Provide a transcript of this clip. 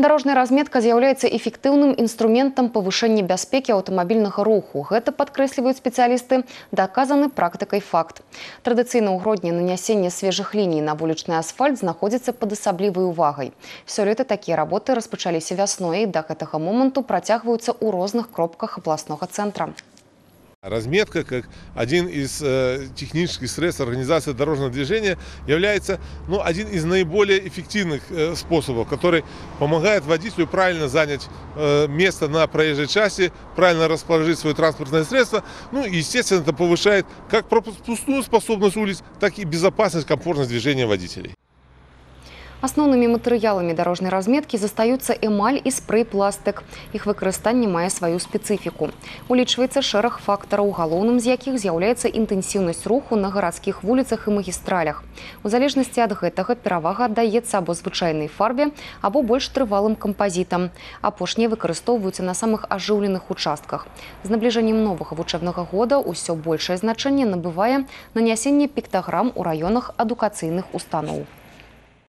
Дарожная разметка з'яўляецца эффектыўным інструментам павышэння бяспекі аўтамабільнага руху. Гэта падкрэсліваюць спецыялісты, даказаны практыкай факт. Традыцыйна ў Гродні нанясенне свежых ліній на вулічны асфальт знаходзіцца пад асаблівай увагай. Сёлета такія работы распачаліся вясной і да гэтага моманту працягваюцца ў розных кропках абласнога цэнтра. Разметка, как один из технических средств организации дорожного движения, является один из наиболее эффективных способов, который помогает водителю правильно занять место на проезжей части, правильно расположить свое транспортное средство. И, естественно, это повышает как пропускную способность улиц, так и безопасность, комфортность движения водителей. Асноўнымі матэрыяламі дарожнай разметкі застаюцца эмаль і спрэй-пластык. Іх выкарыстанне мае сваю спецыфіку. Улічваецца шэраг фактараў, галоўным з якіх з'яўляецца інтэнсіўнасць руху на гарадскіх вуліцах і магістралях. У залежнасці ад гэтага перавага аддаецца або звычайнай фарбе, або больш трывалым кампазітам. Апошнія выкарыстоўваюцца на самых ажыўленых участках. З набліжэннем новага вучэбнага года ўсё большае значэнне набывае нанясенне піктаграм у раёнах адукацыйных устаноў.